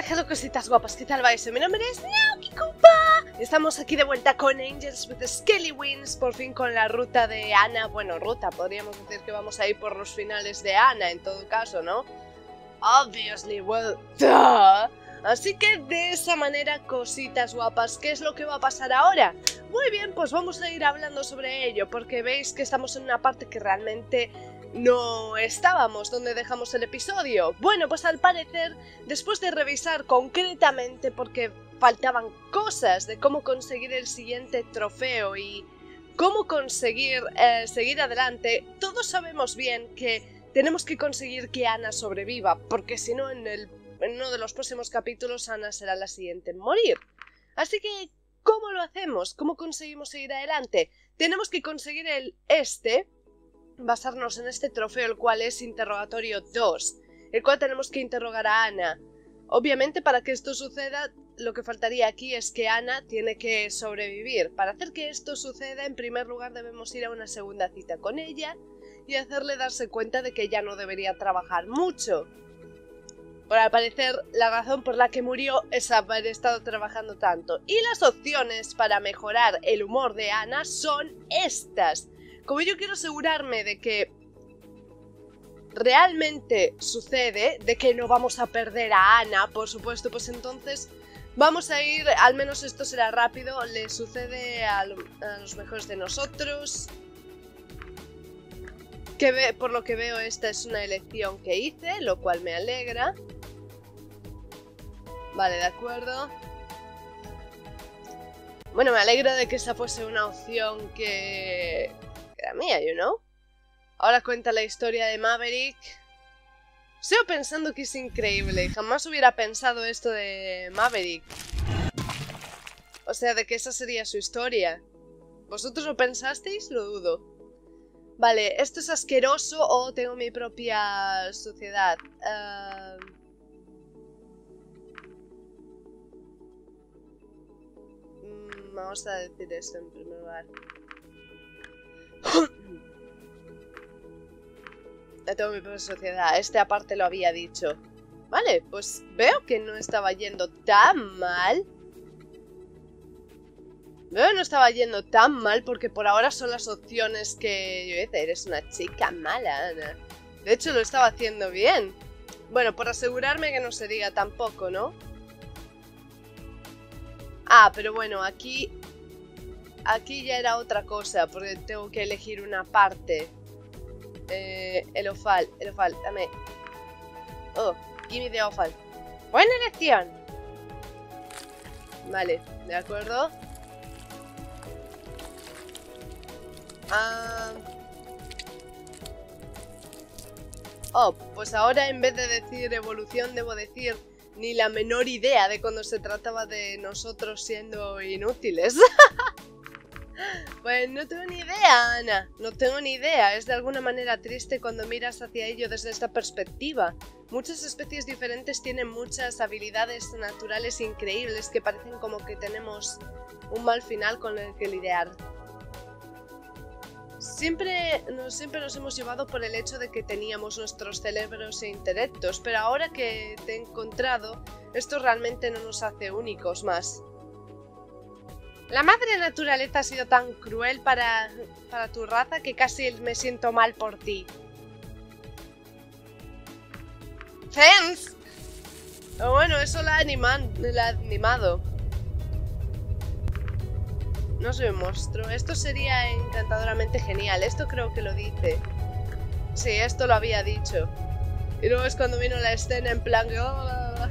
hello cositas guapas, ¿qué tal vais? Mi nombre es Naoki Koopa. Estamos aquí de vuelta con Angels with Skelly Wings, por fin con la ruta de Anna. Bueno, ruta, podríamos decir que vamos a ir por los finales de Anna en todo caso, ¿no? Obviously, well, duh. Así que de esa manera, cositas guapas, ¿qué es lo que va a pasar ahora? Muy bien, pues vamos a ir hablando sobre ello, porque veis que estamos en una parte que realmente no estábamos donde dejamos el episodio. Bueno, pues al parecer, después de revisar concretamente, porque faltaban cosas de cómo conseguir el siguiente trofeo y cómo conseguir seguir adelante, todos sabemos bien que tenemos que conseguir que Anna sobreviva, porque si no en uno de los próximos capítulos Anna será la siguiente en morir. Así que, ¿cómo lo hacemos? ¿Cómo conseguimos seguir adelante? Tenemos que conseguir basarnos en este trofeo, el cual es Interrogatorio 2, el cual tenemos que interrogar a Anna. Obviamente, para que esto suceda, lo que faltaría aquí es que Anna tiene que sobrevivir. Para hacer que esto suceda, en primer lugar debemos ir a una segunda cita con ella y hacerle darse cuenta de que ya no debería trabajar mucho. Por al parecer, la razón por la que murió es haber estado trabajando tanto. Y las opciones para mejorar el humor de Anna son estas. Como yo quiero asegurarme de que realmente sucede, de que no vamos a perder a Anna, por supuesto, pues entonces vamos a ir, al menos esto será rápido, le sucede a los mejores de nosotros. Por lo que veo, esta es una elección que hice, lo cual me alegra. Vale, de acuerdo. Bueno, me alegra de que esa fuese una opción que era mía, you know. Ahora cuenta la historia de Maverick. Sigo pensando que es increíble. Jamás hubiera pensado esto de Maverick. O sea, de que esa sería su historia. ¿Vosotros lo pensasteis? Lo dudo. Vale, esto es asqueroso o tengo mi propia sociedad. Vamos a decir esto en primer lugar. Ya tengo mi propia sociedad. Este aparte lo había dicho. Vale, pues veo que no estaba yendo tan mal. Porque por ahora son las opciones que yo hice. Eres una chica mala, Ana. De hecho, lo estaba haciendo bien. Bueno, por asegurarme que no se diga tampoco, ¿no? Ah, pero bueno, aquí ya era otra cosa, porque tengo que elegir una parte. Elofal, dame. Oh, gimme the Elofal. Buena elección. Vale, de acuerdo. Oh, pues ahora en vez de decir evolución debo decir ni la menor idea de cuando se trataba de nosotros siendo inútiles. Pues no tengo ni idea, Ana. No tengo ni idea. Es de alguna manera triste cuando miras hacia ello desde esta perspectiva. Muchas especies diferentes tienen muchas habilidades naturales increíbles que parecen como que tenemos un mal final con el que lidiar. Siempre nos hemos llevado por el hecho de que teníamos nuestros cerebros e intelectos, pero ahora que te he encontrado, esto realmente no nos hace únicos más. La madre naturaleza ha sido tan cruel para tu raza que casi me siento mal por ti. Thanks. Pero bueno, eso la ha animado. No soy un monstruo. Esto sería encantadoramente genial. Esto creo que lo dice. Sí, esto lo había dicho. Y luego es cuando vino la escena en plan... Oh.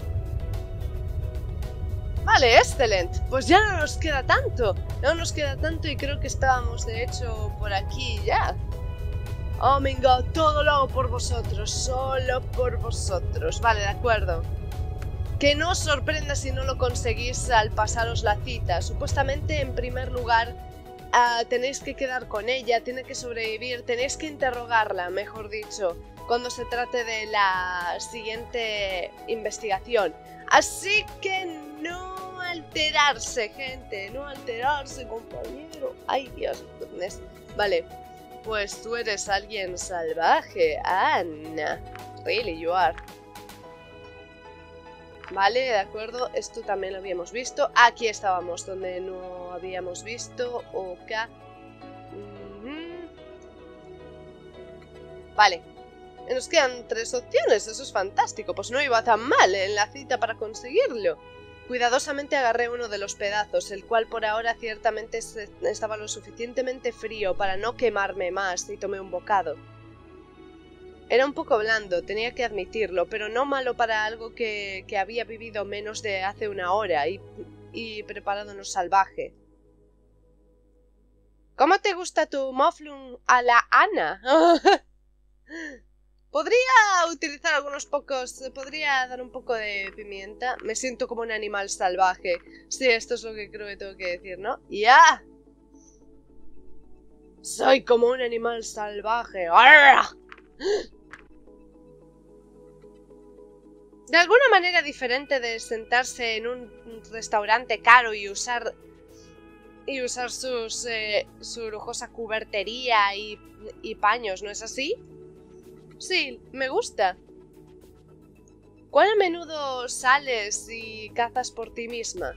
Vale, excelente. Pues ya no nos queda tanto. No nos queda tanto y creo que estábamos de hecho por aquí ya. Oh my god, todo lo hago por vosotros. Solo por vosotros. Vale, de acuerdo. Que no os sorprenda si no lo conseguís al pasaros la cita. Supuestamente, en primer lugar, tenéis que quedar con ella, tiene que sobrevivir, tenéis que interrogarla, mejor dicho, cuando se trate de la siguiente investigación. Así que no alterarse, gente, no alterarse, compañero. Ay, Dios, vale, pues tú eres alguien salvaje, Anna. Really, you are. Vale, de acuerdo. Esto también lo habíamos visto. Aquí estábamos, donde no habíamos visto. Ok. Vale. Nos quedan 3 opciones. Eso es fantástico. Pues no iba tan mal en la cita para conseguirlo. Cuidadosamente agarré uno de los pedazos, el cual por ahora ciertamente estaba lo suficientemente frío para no quemarme más, y tomé un bocado. Era un poco blando, tenía que admitirlo, pero no malo para algo que había vivido menos de hace una hora y preparado en lo salvaje. ¿Cómo te gusta tu mufflon a la Ana? Podría utilizar algunos pocos... Podría dar un poco de pimienta. Me siento como un animal salvaje. Sí, esto es lo que creo que tengo que decir, ¿no? ¡Ya! Soy como un animal salvaje. ¡Arra! De alguna manera diferente de sentarse en un restaurante caro y usar su lujosa cubertería y paños, ¿no es así? Sí, me gusta. ¿Cuán a menudo sales y cazas por ti misma?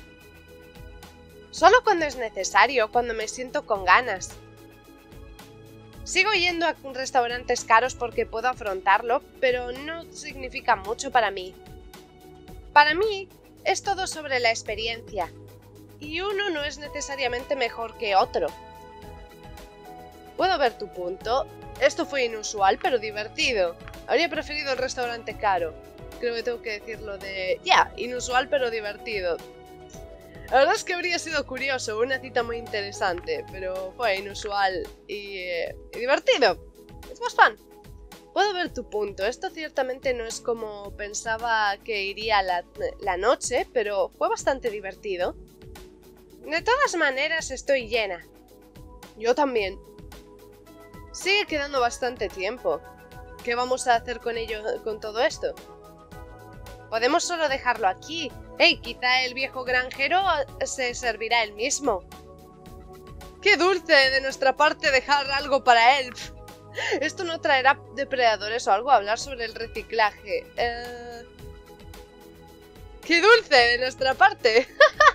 Solo cuando es necesario, cuando me siento con ganas. Sigo yendo a restaurantes caros porque puedo afrontarlo, pero no significa mucho para mí. Para mí, es todo sobre la experiencia, y uno no es necesariamente mejor que otro. Puedo ver tu punto. Esto fue inusual, pero divertido. Habría preferido el restaurante caro. Creo que tengo que decirlo de... Ya, inusual pero divertido. La verdad es que habría sido curioso, una cita muy interesante, pero fue inusual y divertido. It was fun. Puedo ver tu punto. Esto ciertamente no es como pensaba que iría la noche, pero fue bastante divertido. De todas maneras, estoy llena. Yo también. Sigue quedando bastante tiempo. ¿Qué vamos a hacer con ello, con todo esto? Podemos solo dejarlo aquí. Hey, quizá el viejo granjero se servirá él mismo. ¡Qué dulce de nuestra parte dejar algo para él! ¿Esto no traerá depredadores o algo? Hablar sobre el reciclaje. ¡Qué dulce de nuestra parte!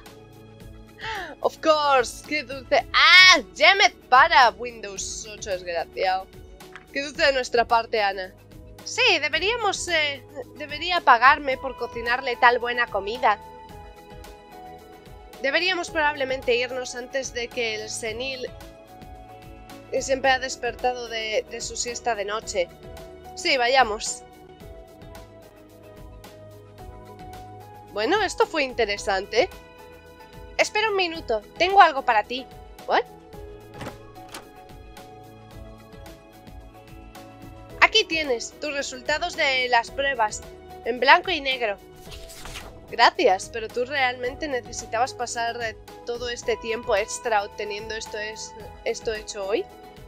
Of course, qué dulce. ¡Ah! ¡Damn it! Para Windows 8, desgraciado. Qué dulce de nuestra parte, Ana. Sí, debería pagarme por cocinarle tal buena comida. Deberíamos probablemente irnos antes de que el senil siempre ha despertado de su siesta de noche. Sí, vayamos. Bueno, esto fue interesante. Espera un minuto, tengo algo para ti. ¿What? Aquí tienes tus resultados de las pruebas, en blanco y negro. Gracias, pero tú realmente necesitabas pasar todo este tiempo extra obteniendo esto hecho hoy.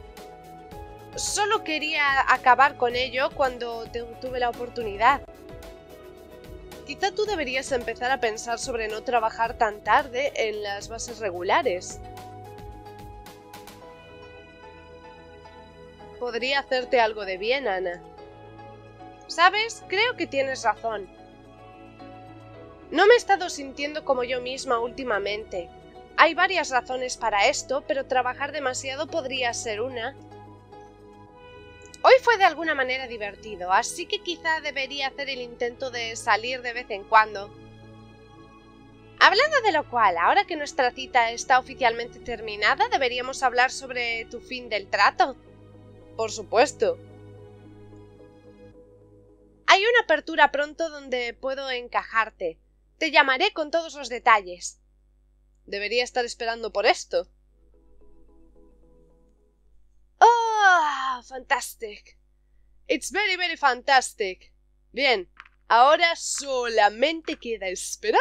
Solo quería acabar con ello cuando tuve la oportunidad. Quizá tú deberías empezar a pensar sobre no trabajar tan tarde en las bases regulares. Podría hacerte algo de bien, Ana. ¿Sabes? Creo que tienes razón. No me he estado sintiendo como yo misma últimamente. Hay varias razones para esto, pero trabajar demasiado podría ser una. Hoy fue de alguna manera divertido, así que quizá debería hacer el intento de salir de vez en cuando. Hablando de lo cual, ahora que nuestra cita está oficialmente terminada, deberíamos hablar sobre tu fin del trato. Por supuesto. Hay una apertura pronto donde puedo encajarte. Te llamaré con todos los detalles. Debería estar esperando por esto. ¡Oh! Fantastic. It's very, very fantastic. Bien, ahora solamente queda esperar.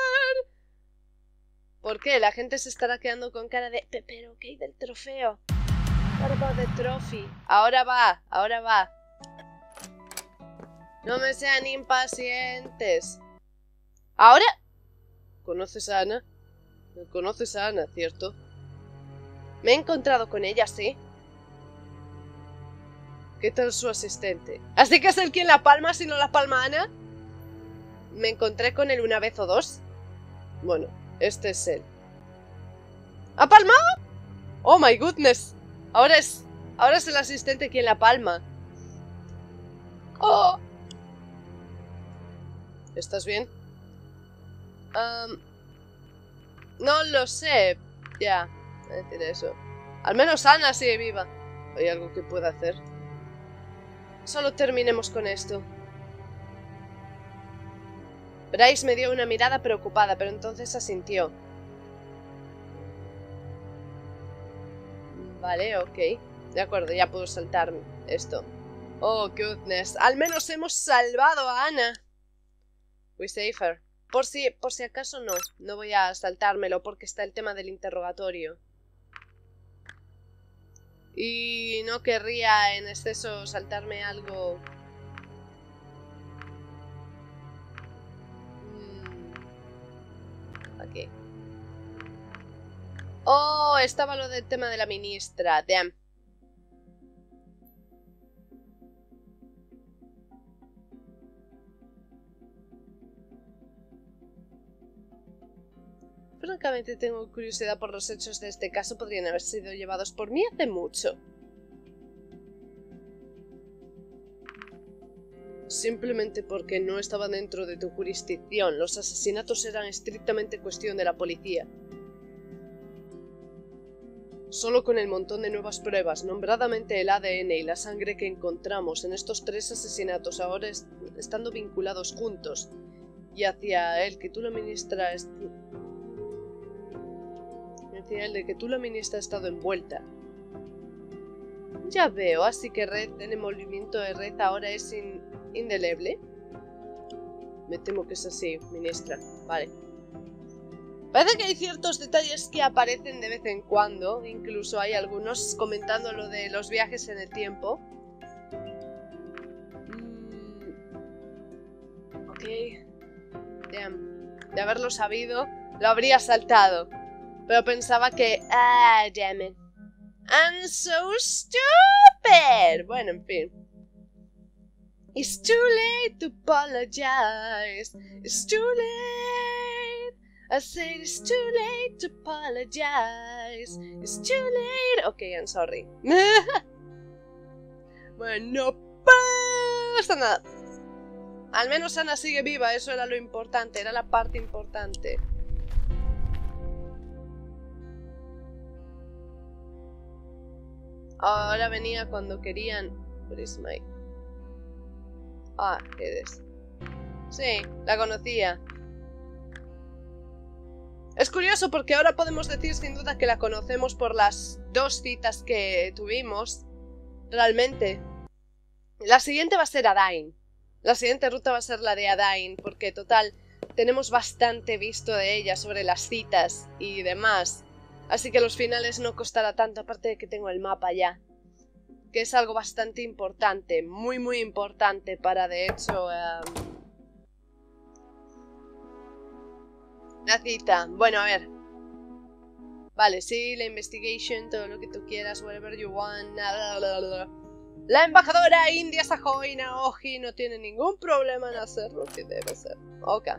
¿Por qué? La gente se estará quedando con cara de... ¿Pero qué hay del trofeo? What about the trophy? Ahora va, ahora va. No me sean impacientes. ¿Ahora? ¿Conoces a Ana? ¿Conoces a Ana, cierto? Me he encontrado con ella, sí. ¿Qué tal su asistente? ¿Así que es el quien la palma si no la palma Ana? me encontré con él una vez o dos. Bueno, este es él. ¿Ha palmado? Oh my goodness. Ahora es el asistente quien la palma. Oh. ¿Estás bien? No lo sé. Ya, voy a decir eso. Al menos Ana sigue viva. ¿Hay algo que pueda hacer? Solo terminemos con esto. Bryce me dio una mirada preocupada, pero entonces asintió. Vale, ok. De acuerdo, ya puedo saltar esto. Oh, goodness. Al menos hemos salvado a Ana. We save her. Por si acaso no voy a saltármelo porque está el tema del interrogatorio. Y no querría en exceso saltarme algo. Aquí. Oh, estaba lo del tema de la ministra. Damn. Francamente tengo curiosidad por los hechos de este caso. Podrían haber sido llevados por mí hace mucho. Simplemente porque no estaban dentro de tu jurisdicción. Los asesinatos eran estrictamente cuestión de la policía. Solo con el montón de nuevas pruebas, nombradamente el ADN y la sangre que encontramos en estos 3 asesinatos ahora estando vinculados juntos, y hacia el que tú la ministra ha estado envuelta. Ya veo, así que red en el movimiento de red ahora es indeleble. Me temo que es así, ministra. Vale. Parece que hay ciertos detalles que aparecen de vez en cuando. Incluso hay algunos comentando lo de los viajes en el tiempo. Ok. Damn. De haberlo sabido, lo habría saltado. Pero pensaba que... Ah, damn it. I'm so stupid. Bueno, en fin. It's too late to apologize. It's too late. I said it's too late to apologize. It's too late. Ok, I'm sorry. Bueno, no pasa nada. Al menos Ana sigue viva, eso era lo importante, era la parte importante. Ahora venía cuando querían... What is my... Ah, eres. Sí, la conocía. Es curioso porque ahora podemos decir sin duda que la conocemos por las 2 citas que tuvimos. Realmente. La siguiente va a ser Adain. La siguiente ruta va a ser la de Adain, porque total, tenemos bastante visto de ella sobre las citas y demás. Así que los finales no costará tanto, aparte de que tengo el mapa ya. Que es algo bastante importante, muy muy importante para de hecho... La cita. Bueno, a ver. Vale, sí, la investigation, todo lo que tú quieras, whatever you want. La embajadora india Sajoy Naoji no tiene ningún problema en hacer lo que debe hacer. Ok.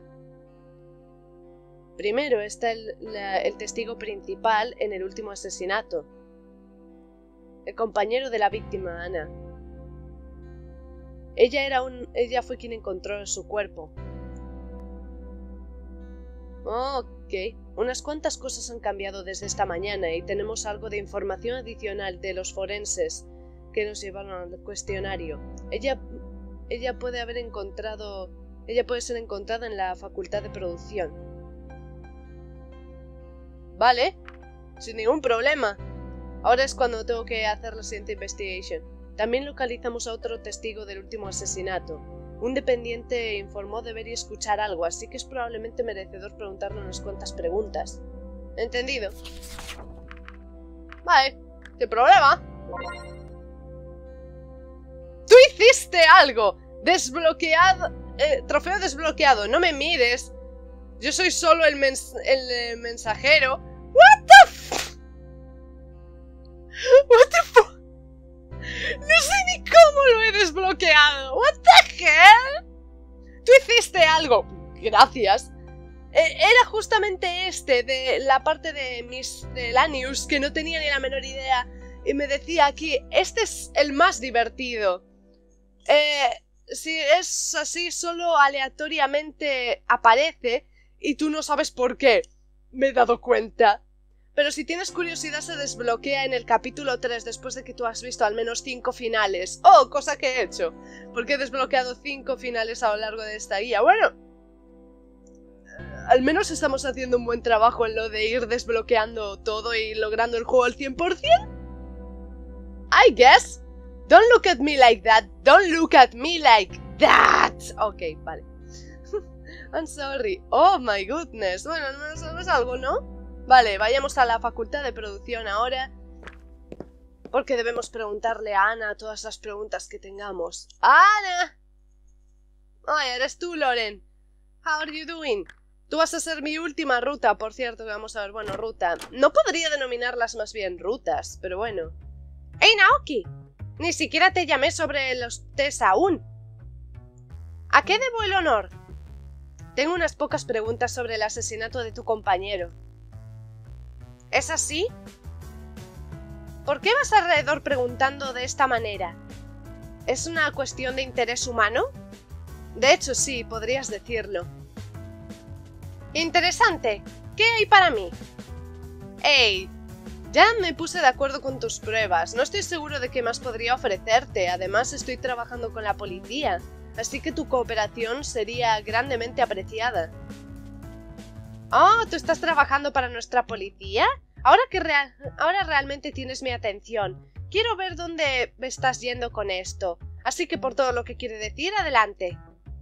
Primero está el testigo principal en el último asesinato. El compañero de la víctima, Ana. Ella fue quien encontró su cuerpo. Ok. Unas cuantas cosas han cambiado desde esta mañana y tenemos algo de información adicional de los forenses que nos llevaron al cuestionario. Ella puede ser encontrada en la facultad de producción. Vale, sin ningún problema. Ahora es cuando tengo que hacer la siguiente investigation. También localizamos a otro testigo del último asesinato. Un dependiente informó de ver y escuchar algo, así que es probablemente merecedor preguntarle unas cuantas preguntas. ¿Entendido? Vale, ¿qué problema? ¡Tú hiciste algo! ¡Desbloqueado! Trofeo desbloqueado, no me mires. Yo soy solo el mensajero. What the f... What the fuck? No sé ni cómo lo he desbloqueado. What the hell? Tú hiciste algo. gracias. Era justamente este, de la parte de Miscellaneous, que no tenía ni la menor idea. Y me decía aquí, este es el más divertido. Si es así, solo aleatoriamente aparece y tú no sabes por qué. Me he dado cuenta. Pero si tienes curiosidad se desbloquea en el capítulo 3 después de que tú has visto al menos 5 finales. ¡Oh! Cosa que he hecho. Porque he desbloqueado 5 finales a lo largo de esta guía. Bueno, al menos estamos haciendo un buen trabajo en lo de ir desbloqueando todo y logrando el juego al 100%. I guess. Don't look at me like that. Don't look at me like that. Ok, vale. I'm sorry. Oh my goodness. Bueno, al menos sabes algo, ¿no? Vale, vayamos a la facultad de producción ahora. Porque debemos preguntarle a Ana todas las preguntas que tengamos. ¡Ana! Ay, eres tú, Loren. How are you doing? Tú vas a ser mi última ruta, por cierto, que vamos a ver. Bueno, ruta. No podría denominarlas más bien rutas, pero bueno. ¡Hey, Naoki! Ni siquiera te llamé sobre los test aún. ¿A qué debo el honor? Tengo unas pocas preguntas sobre el asesinato de tu compañero. ¿Es así? ¿Por qué vas alrededor preguntando de esta manera? ¿Es una cuestión de interés humano? De hecho, sí, podrías decirlo. Interesante. ¿Qué hay para mí? Hey, ya me puse de acuerdo con tus pruebas. No estoy seguro de qué más podría ofrecerte. Además, estoy trabajando con la policía. Así que tu cooperación sería grandemente apreciada. Oh, ¿tú estás trabajando para nuestra policía? Ahora realmente tienes mi atención. Quiero ver dónde me estás yendo con esto. Así que por todo lo que quiere decir, adelante.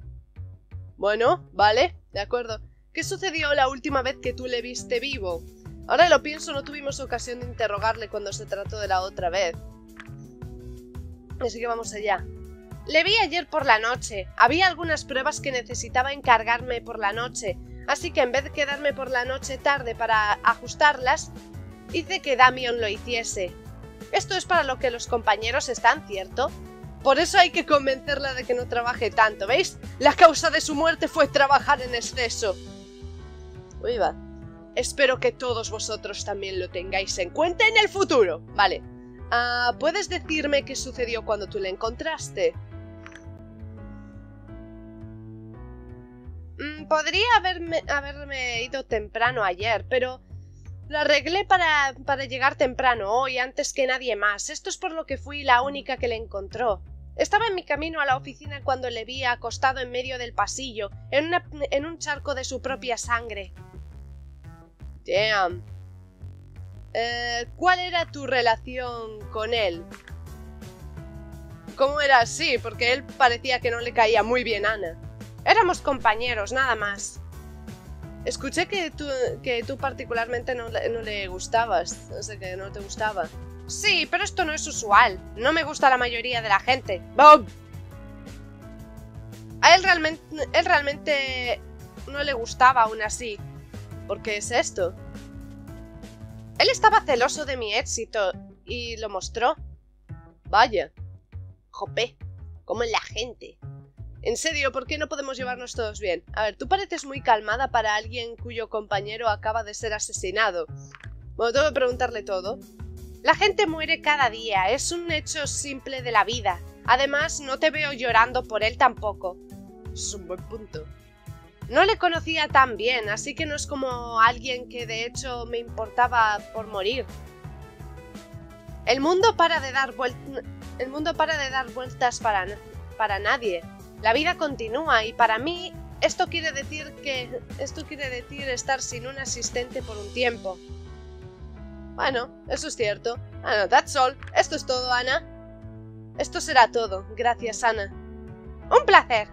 Bueno, vale, de acuerdo. ¿Qué sucedió la última vez que tú le viste vivo? Ahora lo pienso, no tuvimos ocasión de interrogarle cuando se trató de la otra vez. Así que vamos allá. Le vi ayer por la noche. Había algunas pruebas que necesitaba encargarme por la noche. Así que en vez de quedarme por la noche tarde para ajustarlas, hice que Damian lo hiciese. Esto es para lo que los compañeros están, ¿cierto? Por eso hay que convencerla de que no trabaje tanto, ¿veis? La causa de su muerte fue trabajar en exceso. Uy, va. Espero que todos vosotros también lo tengáis en cuenta en el futuro. Vale. ¿Puedes decirme qué sucedió cuando tú le encontraste? Podría haberme ido temprano ayer, pero lo arreglé para llegar temprano hoy, antes que nadie más. Esto es por lo que fui la única que le encontró. Estaba en mi camino a la oficina cuando le vi acostado en medio del pasillo, en un charco de su propia sangre. Damn. ¿Cuál era tu relación con él? ¿Cómo era así? Porque él parecía que no le caía muy bien a Ana. Éramos compañeros, nada más. Escuché que tú particularmente no le gustabas. No sé, que no te gustaba. Sí, pero esto no es usual. No me gusta la mayoría de la gente. ¡Bob! A él realmente no le gustaba aún así. ¿Por qué es esto? Él estaba celoso de mi éxito y lo mostró. Vaya. Jope, ¿cómo es la gente? En serio, ¿por qué no podemos llevarnos todos bien? A ver, tú pareces muy calmada para alguien cuyo compañero acaba de ser asesinado. Bueno, tengo que preguntarle todo. La gente muere cada día, es un hecho simple de la vida. Además, no te veo llorando por él tampoco. Es un buen punto. No le conocía tan bien, así que no es como alguien que de hecho me importaba por morir. El mundo para de dar vueltas para nadie. La vida continúa y para mí esto quiere decir estar sin un asistente por un tiempo. Bueno, eso es cierto. Bueno, that's all. Esto es todo, Ana. Esto será todo. Gracias, Ana. ¡Un placer!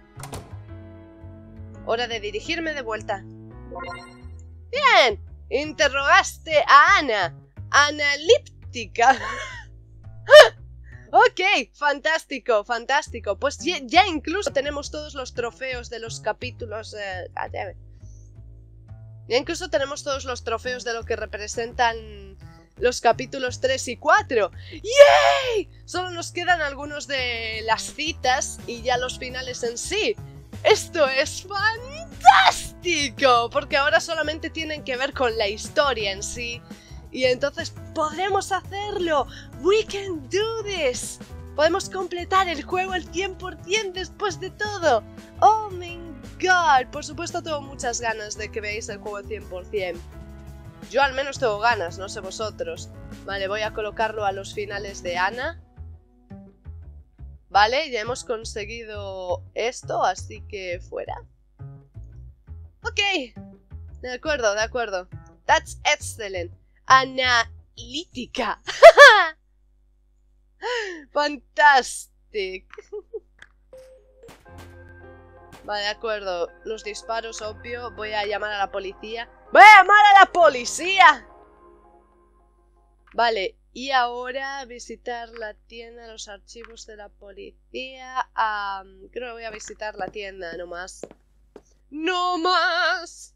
Hora de dirigirme de vuelta. ¡Bien! Interrogaste a Ana. Analíptica. Ok, fantástico, fantástico. Pues ya incluso tenemos todos los trofeos de los capítulos... Ya incluso tenemos todos los trofeos de lo que representan los capítulos 3 y 4. ¡Yay! Solo nos quedan algunos de las citas y ya los finales en sí. Esto es fantástico, porque ahora solamente tienen que ver con la historia en sí. Y entonces podremos hacerlo. We can do this. Podemos completar el juego al 100% después de todo. Oh my god. Por supuesto tengo muchas ganas de que veáis el juego al 100%. Yo al menos tengo ganas, no sé vosotros. Vale, voy a colocarlo a los finales de Ana. Vale, ya hemos conseguido esto, así que fuera. Ok. De acuerdo, de acuerdo. That's excellent. Analítica. Fantastic. Vale, de acuerdo. Los disparos, obvio. Voy a llamar a la policía. ¡Voy a llamar a la policía! Vale, y ahora visitar la tienda, los archivos de la policía. Creo que voy a visitar la tienda, no más. ¡No más!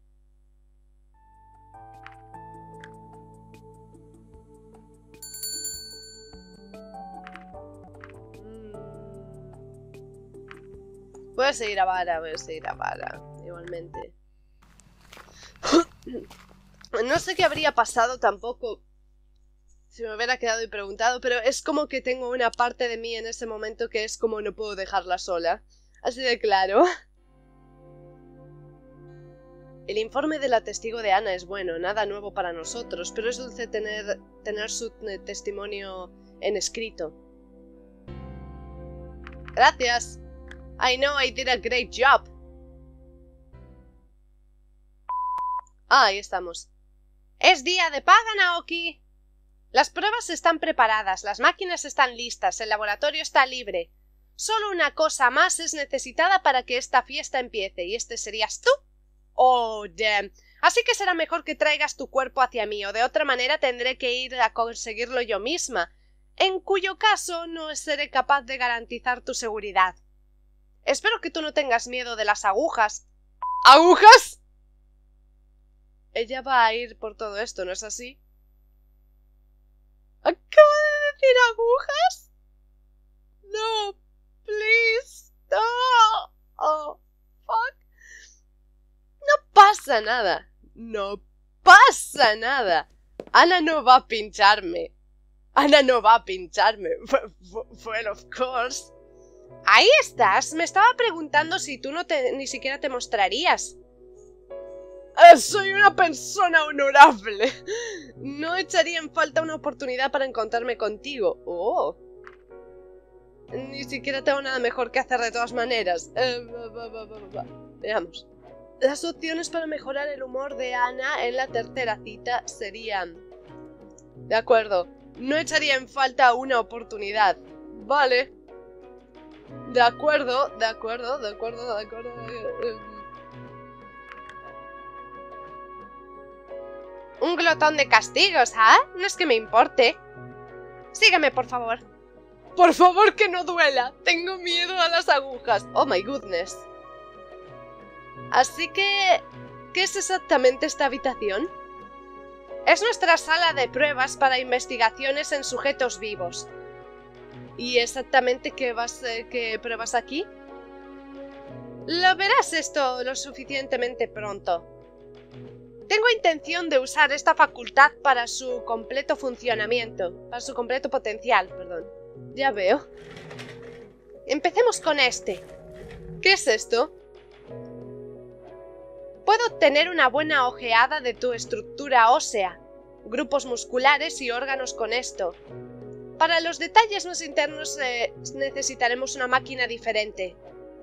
Voy a seguir a Vara, igualmente. No sé qué habría pasado tampoco si me hubiera quedado y preguntado, pero es como que tengo una parte de mí en ese momento que es como no puedo dejarla sola. Así de claro. El informe de la testigo de Ana es bueno, nada nuevo para nosotros, pero es dulce tener su testimonio en escrito. Gracias. I know I did a great job. Ahí estamos. Es día de paga, Naoki. Las pruebas están preparadas, las máquinas están listas, el laboratorio está libre. Solo una cosa más es necesitada para que esta fiesta empiece, y este serías tú. Oh, damn. Así que será mejor que traigas tu cuerpo hacia mí, o de otra manera tendré que ir a conseguirlo yo misma, en cuyo caso no seré capaz de garantizar tu seguridad. Espero que tú no tengas miedo de las agujas. ¿Agujas? Ella va a ir por todo esto, ¿no es así? ¿Acabo de decir agujas? No, please, no. Oh, fuck. No pasa nada. No pasa nada. Ana no va a pincharme. Ana no va a pincharme. Well, of course. Ahí estás. Me estaba preguntando si tú ni siquiera te mostrarías. Soy una persona honorable. No echaría en falta una oportunidad para encontrarme contigo. Oh. Ni siquiera tengo nada mejor que hacer de todas maneras. Veamos. Las opciones para mejorar el humor de Ana en la tercera cita serían... De acuerdo. No echaría en falta una oportunidad. Vale. De acuerdo, de acuerdo, de acuerdo, de acuerdo. Un glotón de castigos, ¿ah? No es que me importe. Sígueme, por favor. Por favor, que no duela. Tengo miedo a las agujas. Oh my goodness. Así que... ¿qué es exactamente esta habitación? Es nuestra sala de pruebas para investigaciones en sujetos vivos. ¿Y exactamente qué pruebas aquí? Lo verás esto lo suficientemente pronto. Tengo intención de usar esta facultad para su completo funcionamiento. Para su completo potencial, perdón. Ya veo. Empecemos con este. ¿Qué es esto? Puedo obtener una buena ojeada de tu estructura ósea, grupos musculares y órganos con esto. Para los detalles más internos necesitaremos una máquina diferente.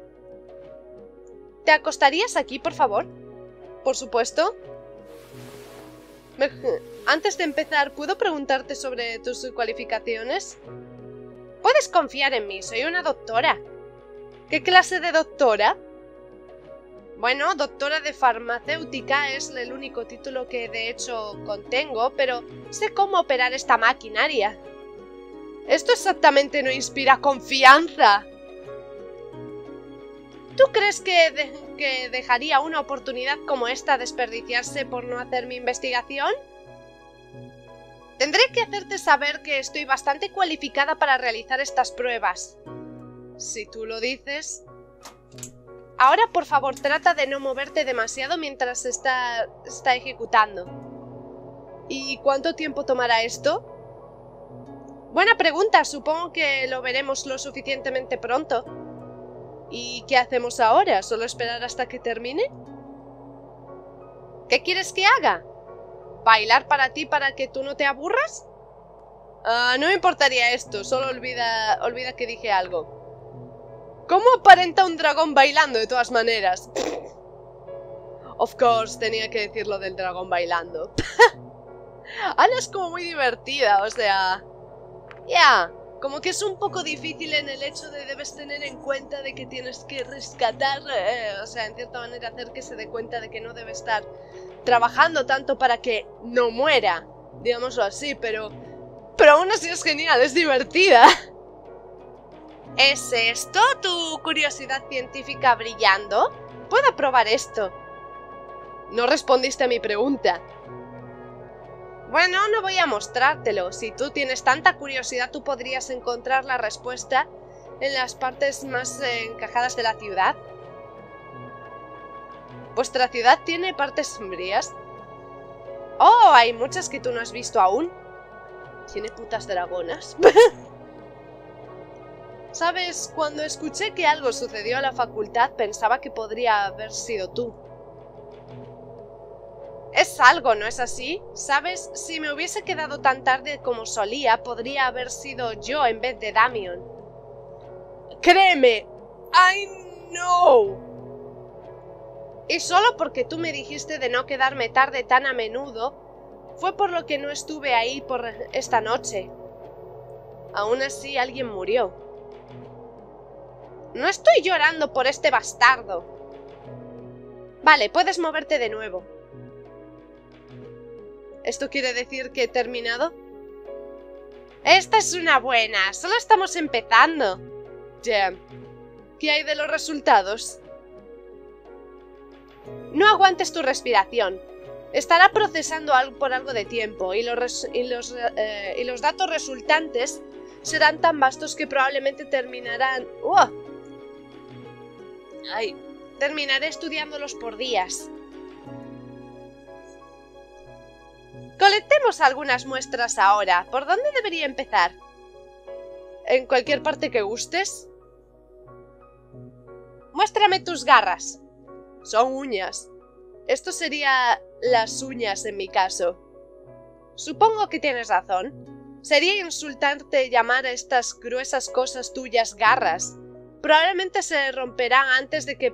¿Te acostarías aquí, por favor? Por supuesto. Antes de empezar, ¿puedo preguntarte sobre tus cualificaciones? Puedes confiar en mí, soy una doctora. ¿Qué clase de doctora? Bueno, doctora de farmacéutica es el único título que de hecho contengo, pero sé cómo operar esta maquinaria. Esto exactamente no inspira confianza. ¿Tú crees que dejaría una oportunidad como esta desperdiciarse por no hacer mi investigación? Tendré que hacerte saber que estoy bastante cualificada para realizar estas pruebas. Si tú lo dices... Ahora, por favor, trata de no moverte demasiado mientras se está ejecutando. ¿Y cuánto tiempo tomará esto? Buena pregunta, supongo que lo veremos lo suficientemente pronto. ¿Y qué hacemos ahora? ¿Solo esperar hasta que termine? ¿Qué quieres que haga? ¿Bailar para ti para que tú no te aburras? No me importaría esto, solo olvida que dije algo. ¿Cómo aparenta un dragón bailando de todas maneras? Of course, tenía que decir lo del dragón bailando. Ana es como muy divertida, o sea... Ya, como que es un poco difícil en el hecho de debes tener en cuenta de que tienes que rescatar, o sea, en cierta manera hacer que se dé cuenta de que no debe estar trabajando tanto para que no muera, digámoslo así, pero aún así es genial, es divertida. ¿Es esto tu curiosidad científica brillando? ¿Puedo probar esto? No respondiste a mi pregunta. Bueno, no voy a mostrártelo. Si tú tienes tanta curiosidad, tú podrías encontrar la respuesta en las partes más encajadas de la ciudad. ¿Vuestra ciudad tiene partes sombrías? Oh, hay muchas que tú no has visto aún. ¿Tiene putas dragonas? ¿Sabes? Cuando escuché que algo sucedió a la facultad, pensaba que podría haber sido tú. Es algo, ¿no es así? ¿Sabes? Si me hubiese quedado tan tarde como solía, podría haber sido yo en vez de Damien. ¡Créeme! ¡I know! Y solo porque tú me dijiste de no quedarme tarde tan a menudo, fue por lo que no estuve ahí por esta noche. Aún así, alguien murió. No estoy llorando por este bastardo. Vale, puedes moverte de nuevo. ¿Esto quiere decir que he terminado? Esta es una buena. Solo estamos empezando. Ya. ¿Qué hay de los resultados? No aguantes tu respiración. Estará procesando por algo de tiempo y los datos resultantes serán tan vastos que probablemente terminarán... terminaré estudiándolos por días. Colectemos algunas muestras ahora. ¿Por dónde debería empezar? ¿En cualquier parte que gustes? Muéstrame tus garras. Son uñas. Esto sería las uñas en mi caso. Supongo que tienes razón. Sería insultante llamar a estas gruesas cosas tuyas garras. Probablemente se romperían antes de que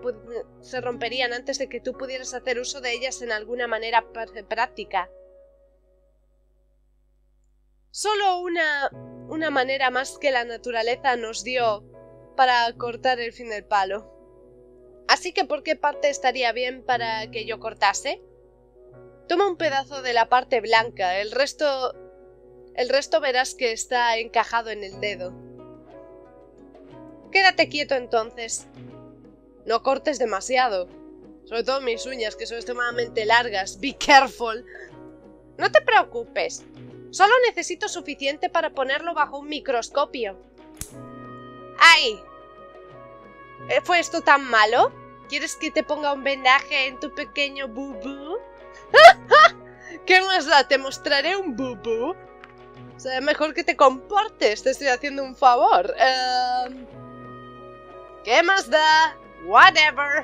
tú pudieras hacer uso de ellas en alguna manera práctica. Solo una manera más que la naturaleza nos dio para cortar el fin del palo. Así que ¿por qué parte estaría bien para que yo cortase? Toma un pedazo de la parte blanca, el resto verás que está encajado en el dedo. Quédate quieto entonces. No cortes demasiado. Sobre todo mis uñas, que son extremadamente largas. Be careful. No te preocupes. Solo necesito suficiente para ponerlo bajo un microscopio. ¡Ay! ¿Fue esto tan malo? ¿Quieres que te ponga un vendaje en tu pequeño bubú? ¿Qué más da? ¿Te mostraré un bubú? O sea, mejor que te comportes. Te estoy haciendo un favor. ¿Qué más da? Whatever.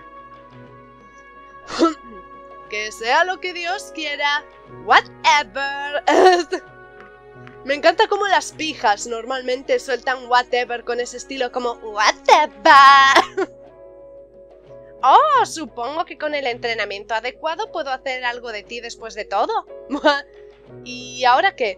Que sea lo que Dios quiera. Whatever. Me encanta cómo las pijas normalmente sueltan whatever con ese estilo como whatever. Oh, supongo que con el entrenamiento adecuado puedo hacer algo de ti después de todo. ¿Y ahora qué?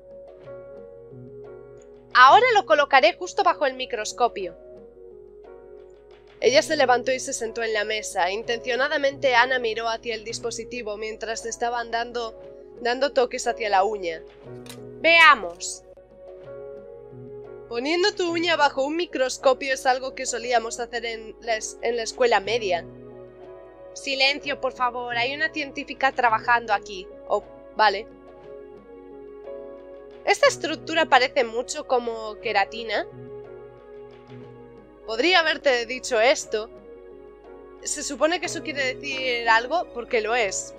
Ahora lo colocaré justo bajo el microscopio. Ella se levantó y se sentó en la mesa. Intencionadamente Ana miró hacia el dispositivo mientras estaban dando toques hacia la uña. Veamos. Poniendo tu uña bajo un microscopio es algo que solíamos hacer en la escuela media. Silencio, por favor. Hay una científica trabajando aquí. Oh, vale. Esta estructura parece mucho como queratina. Podría haberte dicho esto. ¿Se supone que eso quiere decir algo? Porque lo es.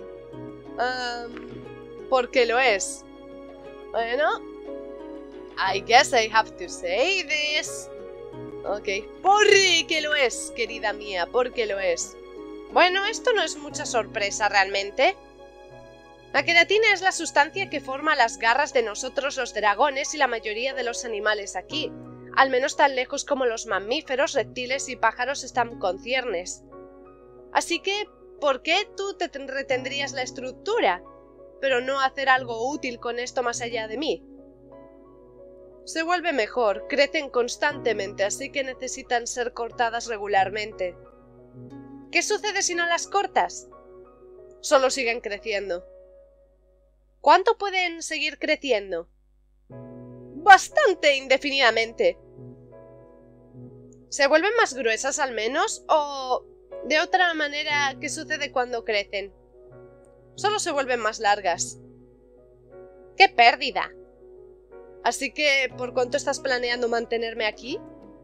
Porque lo es. Bueno. I guess I have to say this. Ok. Porque lo es, querida mía. Porque lo es. Bueno, esto no es mucha sorpresa realmente. La queratina es la sustancia que forma las garras de nosotros los dragones y la mayoría de los animales aquí. Al menos tan lejos como los mamíferos, reptiles y pájaros están conciernes. Así que, ¿por qué tú te retendrías la estructura, pero no hacer algo útil con esto más allá de mí? Se vuelve mejor, crecen constantemente, así que necesitan ser cortadas regularmente. ¿Qué sucede si no las cortas? Solo siguen creciendo. ¿Cuánto pueden seguir creciendo? Bastante indefinidamente. ¿Se vuelven más gruesas al menos? ¿O de otra manera, qué sucede cuando crecen? Solo se vuelven más largas. ¡Qué pérdida! Así que, ¿por cuánto estás planeando mantenerme aquí?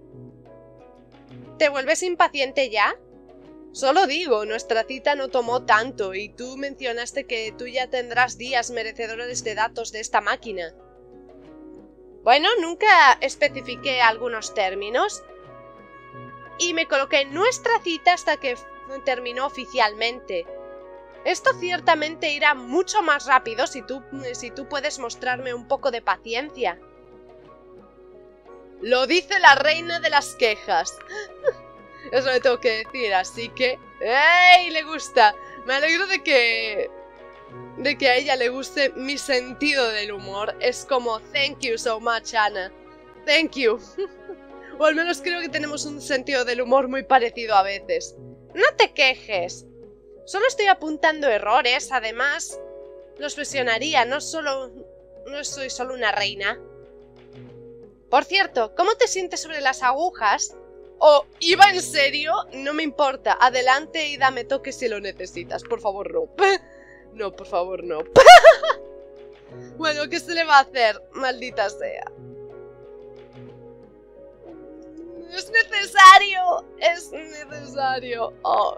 ¿Te vuelves impaciente ya? Solo digo, nuestra cita no tomó tanto y tú mencionaste que tú ya tendrás días merecedores de datos de esta máquina. Bueno, nunca especifiqué algunos términos y me coloqué en nuestra cita hasta que terminó oficialmente. Esto ciertamente irá mucho más rápido si tú puedes mostrarme un poco de paciencia. Lo dice la reina de las quejas. Eso le tengo que decir, así que... ¡Ey! Le gusta. Me alegro de que a ella le guste mi sentido del humor. Es como, thank you so much, Anna. Thank you. O al menos creo que tenemos un sentido del humor muy parecido a veces. No te quejes. Solo estoy apuntando errores, además los presionaría, no soy solo una reina. Por cierto, ¿cómo te sientes sobre las agujas? Oh, ¿iba en serio? No me importa, adelante y dame toque si lo necesitas, por favor no. No, por favor no. Bueno, ¿qué se le va a hacer? Maldita sea. Es necesario, es necesario. Oh,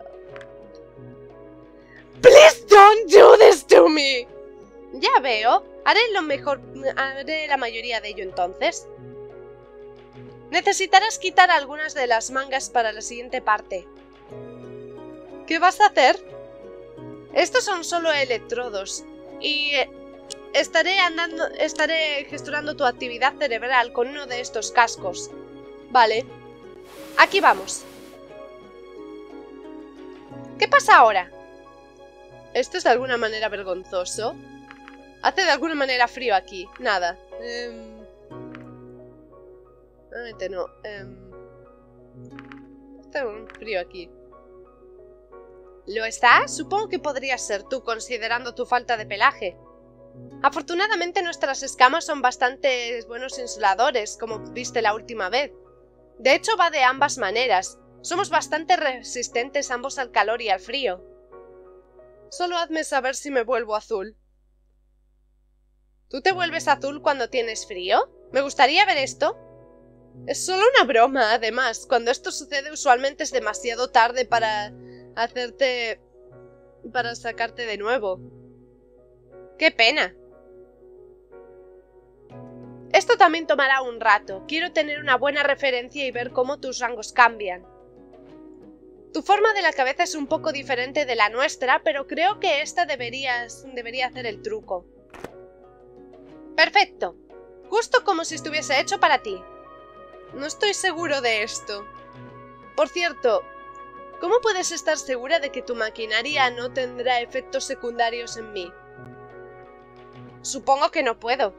Please don't do this to me. Ya veo. Haré la mayoría de ello entonces. Necesitarás quitar algunas de las mangas para la siguiente parte. ¿Qué vas a hacer? Estos son solo electrodos y estaré gestionando tu actividad cerebral con uno de estos cascos. Vale. Aquí vamos. ¿Qué pasa ahora? ¿Esto es de alguna manera vergonzoso? Hace de alguna manera frío aquí. Nada. Realmente no. Está un frío aquí. ¿Lo está? Supongo que podrías ser tú, considerando tu falta de pelaje. Afortunadamente nuestras escamas son bastante buenos insuladores, como viste la última vez. De hecho va de ambas maneras. Somos bastante resistentes ambos al calor y al frío. Solo hazme saber si me vuelvo azul. ¿Tú te vuelves azul cuando tienes frío? Me gustaría ver esto. Es solo una broma, además. Cuando esto sucede usualmente es demasiado tarde para sacarte de nuevo. ¡Qué pena! Esto también tomará un rato. Quiero tener una buena referencia y ver cómo tus rangos cambian. Tu forma de la cabeza es un poco diferente de la nuestra, pero creo que esta debería hacer el truco. Perfecto. Justo como si estuviese hecho para ti. No estoy seguro de esto. Por cierto, ¿cómo puedes estar segura de que tu maquinaria no tendrá efectos secundarios en mí? Supongo que no puedo.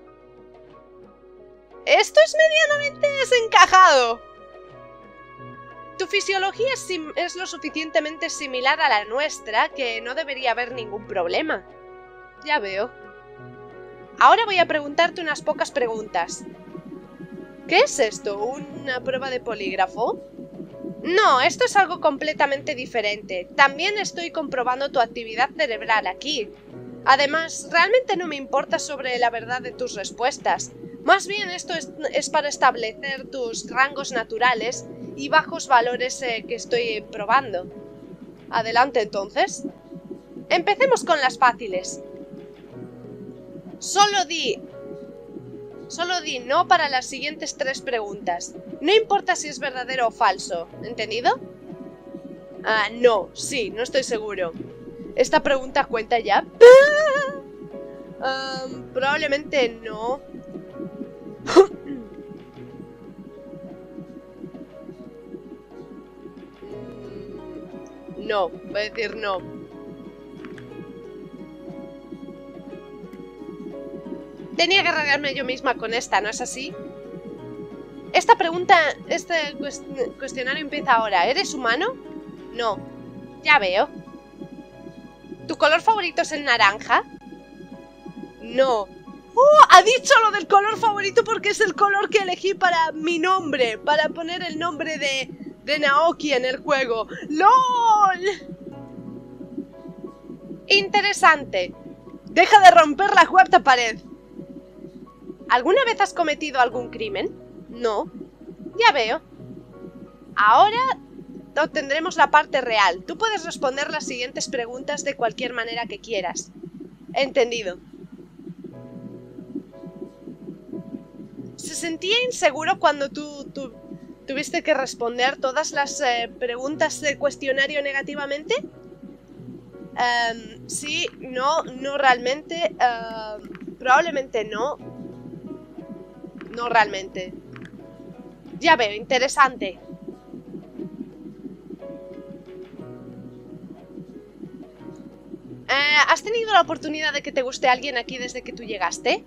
Esto es medianamente desencajado. Tu fisiología es lo suficientemente similar a la nuestra que no debería haber ningún problema. Ya veo. Ahora voy a preguntarte unas pocas preguntas. ¿Qué es esto? ¿Una prueba de polígrafo? No, esto es algo completamente diferente. También estoy comprobando tu actividad cerebral aquí. Además, realmente no me importa sobre la verdad de tus respuestas. Más bien esto es para establecer tus rangos naturales y bajos valores que estoy probando. Adelante entonces. Empecemos con las fáciles. Solo di no para las siguientes 3 preguntas. No importa si es verdadero o falso. ¿Entendido? Ah, no, sí, no estoy seguro. ¿Esta pregunta cuenta ya? Probablemente no. No, voy a decir no. Tenía que arreglarme yo misma con esta, ¿no es así? Esta pregunta, este cuestionario empieza ahora. ¿Eres humano? No. Ya veo. ¿Tu color favorito es el naranja? No. Ha dicho lo del color favorito porque es el color que elegí para mi nombre. Para poner el nombre de Naoki en el juego. ¡LOL! Interesante. Deja de romper la cuarta pared. ¿Alguna vez has cometido algún crimen? No. Ya veo. Ahora obtendremos la parte real. Tú puedes responder las siguientes preguntas de cualquier manera que quieras. Entendido. ¿Se sentía inseguro cuando tú tuviste que responder todas las preguntas del cuestionario negativamente? Sí, no realmente. Probablemente no. No realmente. Ya veo, interesante. ¿Has tenido la oportunidad de que te guste alguien aquí desde que tú llegaste?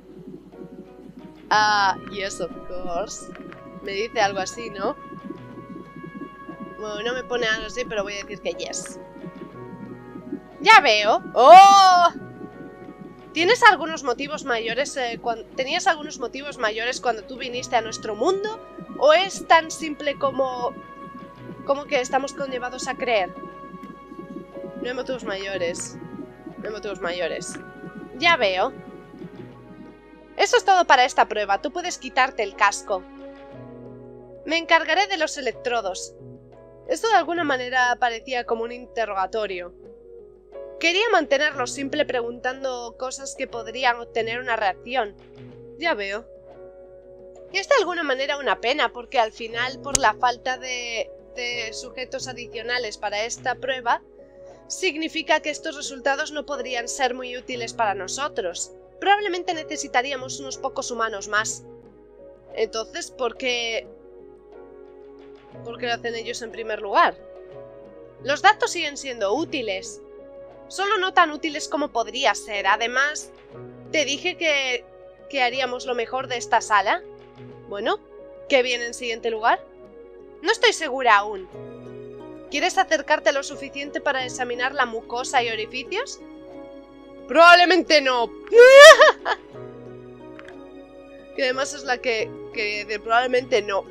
Yes, of course. Me dice algo así, ¿no? Bueno, no me pone algo así, pero voy a decir que yes. Ya veo. ¡Oh! ¿Tenías algunos motivos mayores cuando tú viniste a nuestro mundo? ¿O es tan simple como que estamos conllevados a creer? No hay motivos mayores. No hay motivos mayores. Ya veo. Eso es todo para esta prueba. Tú puedes quitarte el casco. Me encargaré de los electrodos. Esto de alguna manera parecía como un interrogatorio. Quería mantenerlo simple preguntando cosas que podrían obtener una reacción. Ya veo. Y es de alguna manera una pena, porque al final, por la falta de sujetos adicionales para esta prueba, significa que estos resultados no podrían ser muy útiles para nosotros. Probablemente necesitaríamos unos pocos humanos más. Entonces, ¿por qué lo hacen ellos en primer lugar? Los datos siguen siendo útiles. Solo no tan útiles como podría ser. Además, te dije que haríamos lo mejor de esta sala. Bueno, ¿qué viene en siguiente lugar? No estoy segura aún. ¿Quieres acercarte lo suficiente para examinar la mucosa y orificios? Probablemente no. Que además es la que de probablemente no.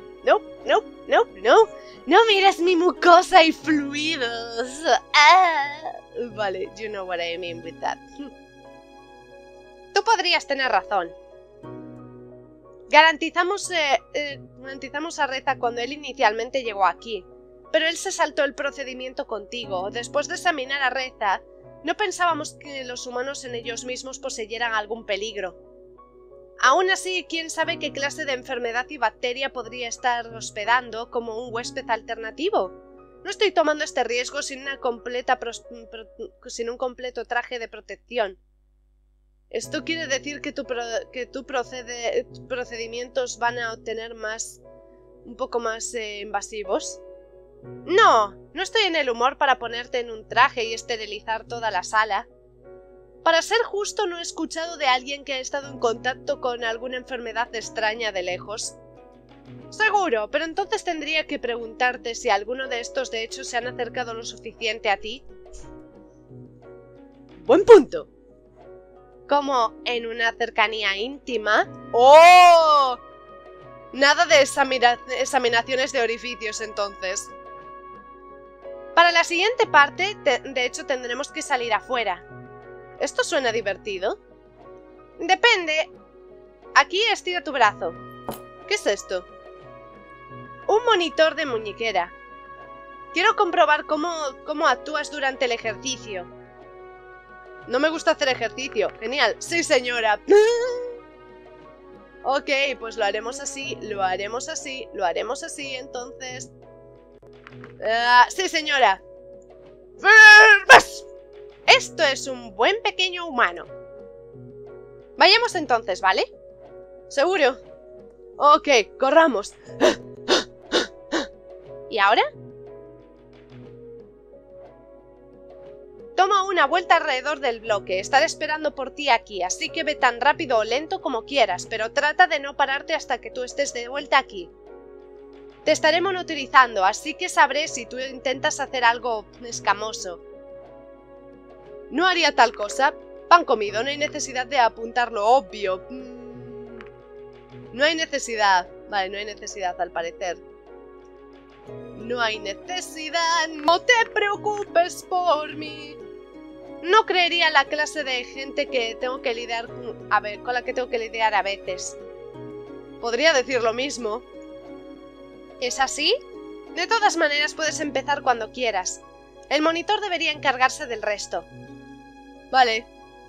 No mires mi mucosa y fluidos. Vale, you know what I mean with that. Tú podrías tener razón. Garantizamos a Reza cuando él inicialmente llegó aquí, pero él se saltó el procedimiento contigo. Después de examinar a Reza, no pensábamos que los humanos en ellos mismos poseyeran algún peligro. Aún así, quién sabe qué clase de enfermedad y bacteria podría estar hospedando como un huésped alternativo. No estoy tomando este riesgo sin un completo traje de protección. ¿Esto quiere decir que tus procedimientos van a obtener un poco más invasivos? No estoy en el humor para ponerte en un traje y esterilizar toda la sala. Para ser justo, no he escuchado de alguien que ha estado en contacto con alguna enfermedad extraña de lejos. Seguro, pero entonces tendría que preguntarte si alguno de estos de hecho se han acercado lo suficiente a ti. Buen punto. Como en una cercanía íntima. ¡Oh! Nada de examinaciones de orificios, entonces. Para la siguiente parte, de hecho, tendremos que salir afuera. ¿Esto suena divertido? Depende. Aquí estira tu brazo. ¿Qué es esto? Un monitor de muñequera. Quiero comprobar cómo actúas durante el ejercicio. No me gusta hacer ejercicio. Genial. Sí, señora. Ok, pues lo haremos así, lo haremos así, lo haremos así, entonces... sí, señora. Esto es un buen pequeño humano. Vayamos entonces, ¿vale? ¿Seguro? Ok, corramos. ¿Y ahora? Toma una vuelta alrededor del bloque. Estaré esperando por ti aquí, así que ve tan rápido o lento como quieras, pero trata de no pararte hasta que tú estés de vuelta aquí. Te estaré monitorizando, así que sabré si tú intentas hacer algo escamoso. No haría tal cosa. Pan comido, no hay necesidad de apuntar lo obvio. No hay necesidad. Vale, no hay necesidad al parecer. No hay necesidad, no te preocupes por mí. No creería la clase de gente que tengo que lidiar con la que tengo que lidiar a veces. Podría decir lo mismo. ¿Es así? De todas maneras puedes empezar cuando quieras. El monitor debería encargarse del resto. Vale.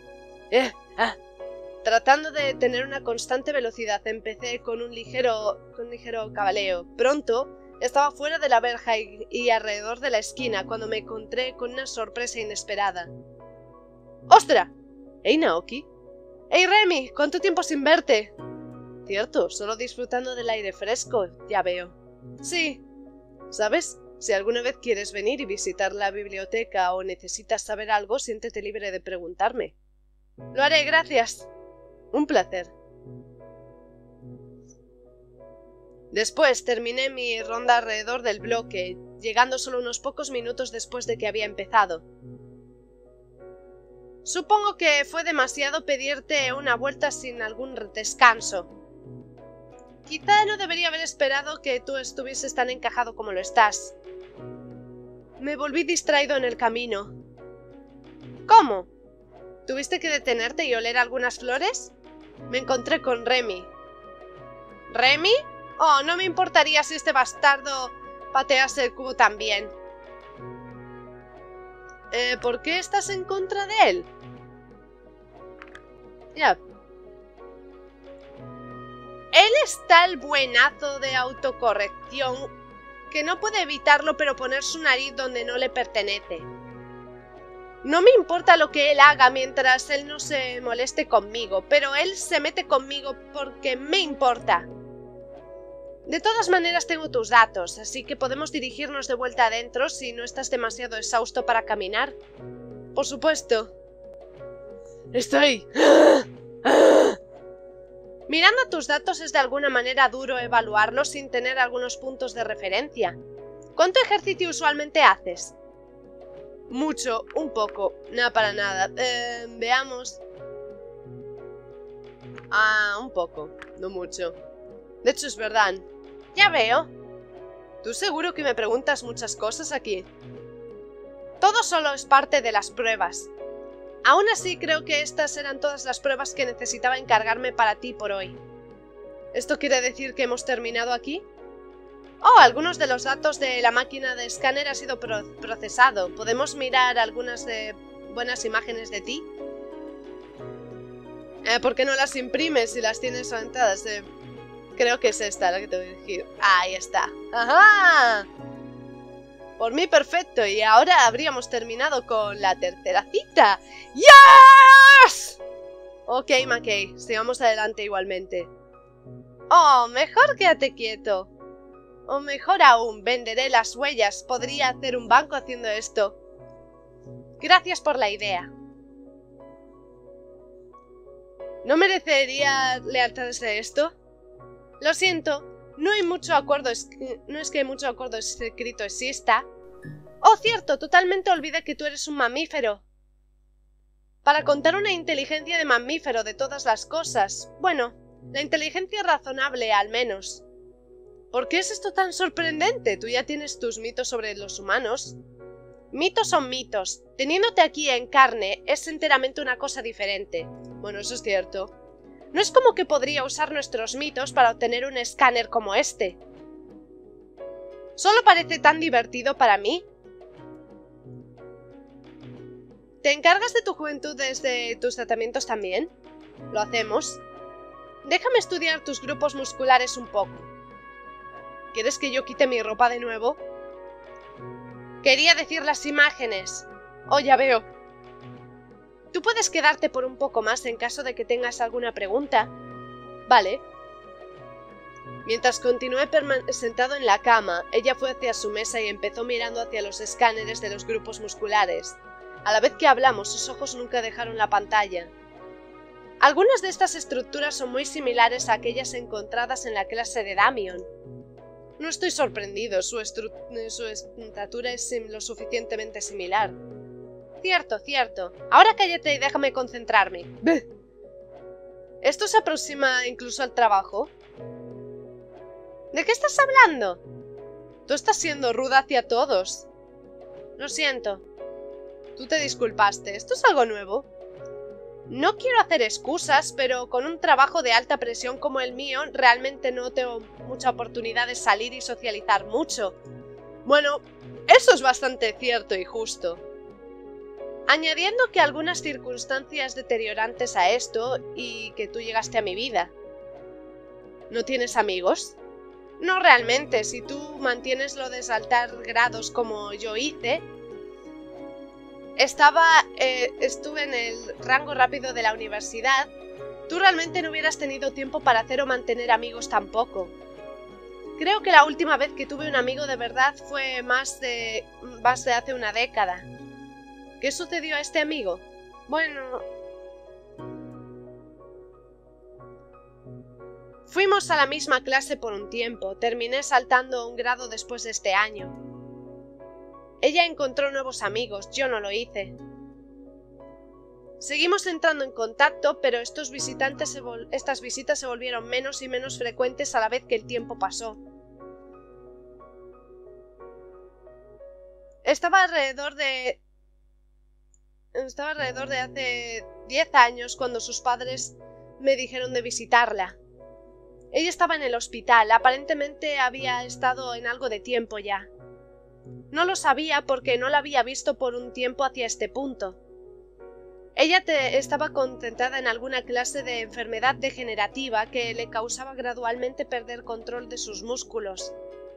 Tratando de tener una constante velocidad, empecé con un ligero cabaleo. Pronto estaba fuera de la verja y alrededor de la esquina cuando me encontré con una sorpresa inesperada. ¡Ostras! ¡Hey, Naoki! ¡Hey, Remy! ¿Cuánto tiempo sin verte? Cierto, solo disfrutando del aire fresco, ya veo. Sí. ¿Sabes? Si alguna vez quieres venir y visitar la biblioteca o necesitas saber algo, siéntete libre de preguntarme. Lo haré, gracias. Un placer. Después terminé mi ronda alrededor del bloque, llegando solo unos pocos minutos después de que había empezado. Supongo que fue demasiado pedirte una vuelta sin algún descanso. Quizá no debería haber esperado que tú estuvieses tan encajado como lo estás. Me volví distraído en el camino. ¿Cómo? ¿Tuviste que detenerte y oler algunas flores? Me encontré con Remy. ¿Remy? Oh, no me importaría si este bastardo patease el cubo también. ¿Por qué estás en contra de él? Ya. Él está el buenazo de autocorrección que no puede evitarlo, pero poner su nariz donde no le pertenece. No me importa lo que él haga mientras él no se moleste conmigo, pero él se mete conmigo porque me importa. De todas maneras tengo tus datos, así que podemos dirigirnos de vuelta adentro si no estás demasiado exhausto para caminar. Por supuesto. Estoy... Mirando tus datos es de alguna manera duro evaluarlos sin tener algunos puntos de referencia. ¿Cuánto ejercicio usualmente haces? Mucho, un poco, nada para nada. Veamos. Un poco, no mucho. De hecho es verdad. Ya veo. ¿Tú seguro que me preguntas muchas cosas aquí? Todo solo es parte de las pruebas. Aún así creo que estas eran todas las pruebas que necesitaba encargarme para ti por hoy. ¿Esto quiere decir que hemos terminado aquí? Oh, algunos de los datos de la máquina de escáner ha sido procesado. ¿Podemos mirar algunas buenas imágenes de ti? ¿Por qué no las imprimes si las tienes aventadas? Creo que es esta la que te voy a elegir. Ahí está. ¡Ajá! Por mí perfecto. Y ahora habríamos terminado con la tercera cita. ¡Yes! Ok, McKay. Sigamos adelante igualmente. Oh, mejor quédate quieto. O mejor aún, venderé las huellas. Podría hacer un banco haciendo esto. Gracias por la idea. ¿No merecería lealtades de esto? Lo siento, no hay mucho acuerdo, no es que mucho acuerdo escrito exista. Oh, cierto, totalmente olvidé que tú eres un mamífero. Para contar una inteligencia de mamífero de todas las cosas, bueno, la inteligencia razonable al menos. ¿Por qué es esto tan sorprendente? Tú ya tienes tus mitos sobre los humanos. Mitos son mitos. Teniéndote aquí en carne es enteramente una cosa diferente. Bueno, eso es cierto. No es como que podría usar nuestros mitos para obtener un escáner como este. Solo parece tan divertido para mí. ¿Te encargas de tu juventud desde tus tratamientos también? Lo hacemos. Déjame estudiar tus grupos musculares un poco. ¿Quieres que yo quite mi ropa de nuevo? Quería decir las imágenes. Oh, ya veo. Tú puedes quedarte por un poco más en caso de que tengas alguna pregunta. Vale. Mientras continué sentado en la cama, ella fue hacia su mesa y empezó mirando hacia los escáneres de los grupos musculares. A la vez que hablamos, sus ojos nunca dejaron la pantalla. Algunas de estas estructuras son muy similares a aquellas encontradas en la clase de Damien. No estoy sorprendido, su estatura es lo suficientemente similar. Cierto, cierto. Ahora cállate y déjame concentrarme. ¿Esto se aproxima incluso al trabajo? ¿De qué estás hablando? Tú estás siendo ruda hacia todos. Lo siento. Tú te disculpaste. ¿Esto es algo nuevo? No quiero hacer excusas, pero con un trabajo de alta presión como el mío, realmente no tengo mucha oportunidad de salir y socializar mucho. Bueno, eso es bastante cierto y justo. Añadiendo que algunas circunstancias deteriorantes a esto y que tú llegaste a mi vida. ¿No tienes amigos? No realmente, si tú mantienes lo de saltar grados como yo hice. Estuve en el rango rápido de la universidad. Tú realmente no hubieras tenido tiempo para hacer o mantener amigos tampoco. Creo que la última vez que tuve un amigo de verdad fue más de hace una década. ¿Qué sucedió a este amigo? Bueno... Fuimos a la misma clase por un tiempo. Terminé saltando un grado después de este año. Ella encontró nuevos amigos, yo no lo hice. Seguimos entrando en contacto, pero estas visitas se volvieron menos y menos frecuentes a la vez que el tiempo pasó. Estaba alrededor de hace 10 años cuando sus padres me dijeron de visitarla. Ella estaba en el hospital, aparentemente había estado en algo de tiempo ya. No lo sabía porque no la había visto por un tiempo hacia este punto. Ella estaba concentrada en alguna clase de enfermedad degenerativa que le causaba gradualmente perder control de sus músculos.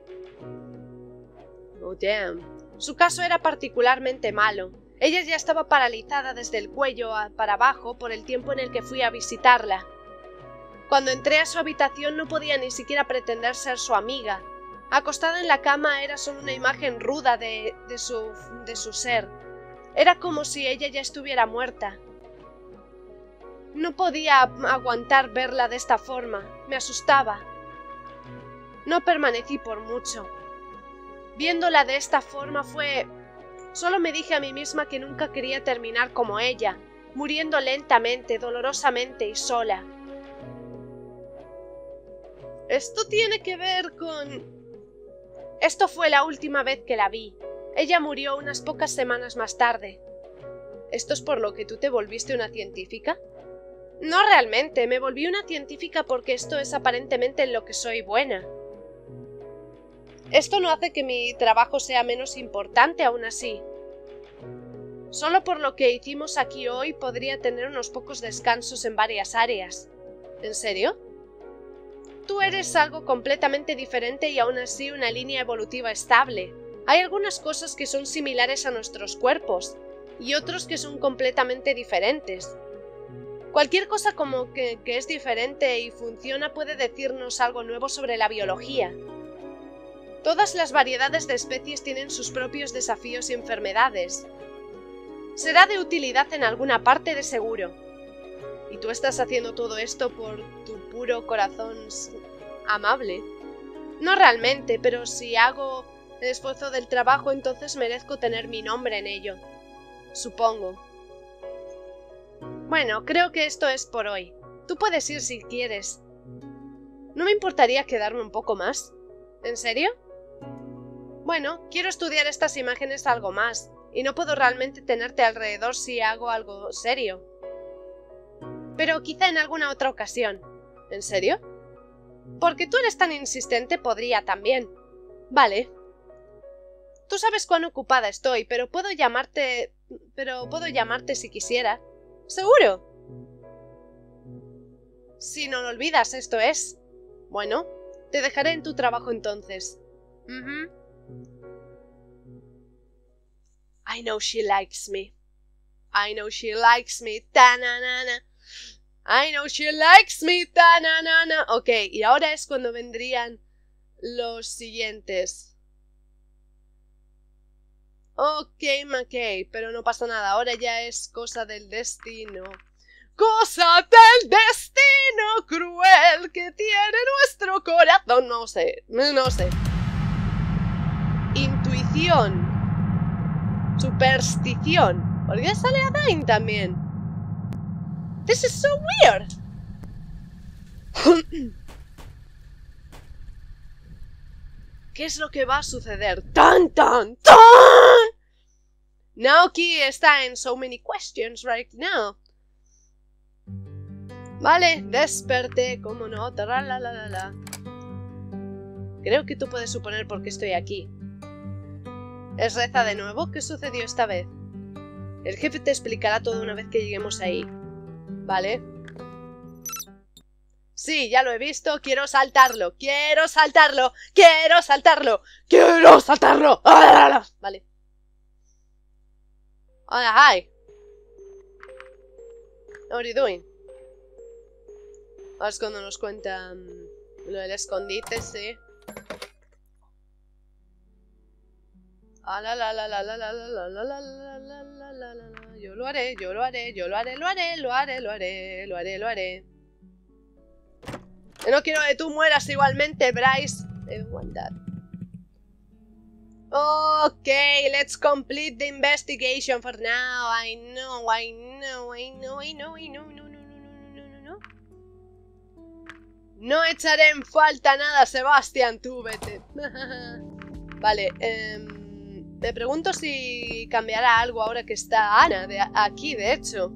Oh, damn. Su caso era particularmente malo. Ella ya estaba paralizada desde el cuello para abajo por el tiempo en el que fui a visitarla. Cuando entré a su habitación no podía ni siquiera pretender ser su amiga. Acostada en la cama era solo una imagen ruda de su ser. Era como si ella ya estuviera muerta. No podía aguantar verla de esta forma. Me asustaba. No permanecí por mucho. Viéndola de esta forma Solo me dije a mí misma que nunca quería terminar como ella, muriendo lentamente, dolorosamente y sola. Esto tiene que ver con... Esto fue la última vez que la vi. Ella murió unas pocas semanas más tarde. ¿Esto es por lo que tú te volviste una científica? No realmente, me volví una científica porque esto es aparentemente en lo que soy buena. Esto no hace que mi trabajo sea menos importante aún así. Solo por lo que hicimos aquí hoy podría tener unos pocos descansos en varias áreas. ¿En serio? Tú eres algo completamente diferente y aún así una línea evolutiva estable. Hay algunas cosas que son similares a nuestros cuerpos y otros que son completamente diferentes. Cualquier cosa como que es diferente y funciona puede decirnos algo nuevo sobre la biología. Todas las variedades de especies tienen sus propios desafíos y enfermedades. Será de utilidad en alguna parte de seguro. ¿Y tú estás haciendo todo esto por tu puro corazón amable? No realmente, pero si hago el esfuerzo del trabajo, entonces merezco tener mi nombre en ello. Supongo. Bueno, creo que esto es por hoy. Tú puedes ir si quieres. ¿No me importaría quedarme un poco más? ¿En serio? Bueno, quiero estudiar estas imágenes algo más, y no puedo realmente tenerte alrededor si hago algo serio. Pero quizá en alguna otra ocasión. ¿En serio? Porque tú eres tan insistente, podría también. Vale, Tú sabes cuán ocupada estoy, pero puedo llamarte si quisiera. ¿Seguro? Si no lo olvidas, esto es. Bueno, te dejaré en tu trabajo entonces. I know she likes me. I know she likes me. Ta-na-na-na. I know she likes me. Ta-na-na-na. Ok, y ahora es cuando vendrían los siguientes. Ok, McKay, pero no pasa nada. Ahora ya es cosa del destino. Cosa del destino cruel que tiene nuestro corazón. No sé. Intuición. Superstición. ¿Por qué sale Adain también? This is so weird. ¿Qué es lo que va a suceder? ¡Tan, tan, tan! Naoki está en so many questions right now. Vale, desperté, cómo no, la. Creo que tú puedes suponer por qué estoy aquí. ¿Es Reza de nuevo? ¿Qué sucedió esta vez? El jefe te explicará todo una vez que lleguemos ahí. ¿Vale? Sí, ya lo he visto, quiero saltarlo. Vale. Hola, hi. What are you doing? Ahora es cuando nos cuentan lo del escondite, sí. Yo lo haré. Yo no quiero que tú mueras igualmente, Bryce. Okay, let's complete the investigation for now. I know. No echaré en falta nada, Sebastián, tú vete. Vale, me pregunto si cambiará algo ahora que está Ana aquí, de hecho.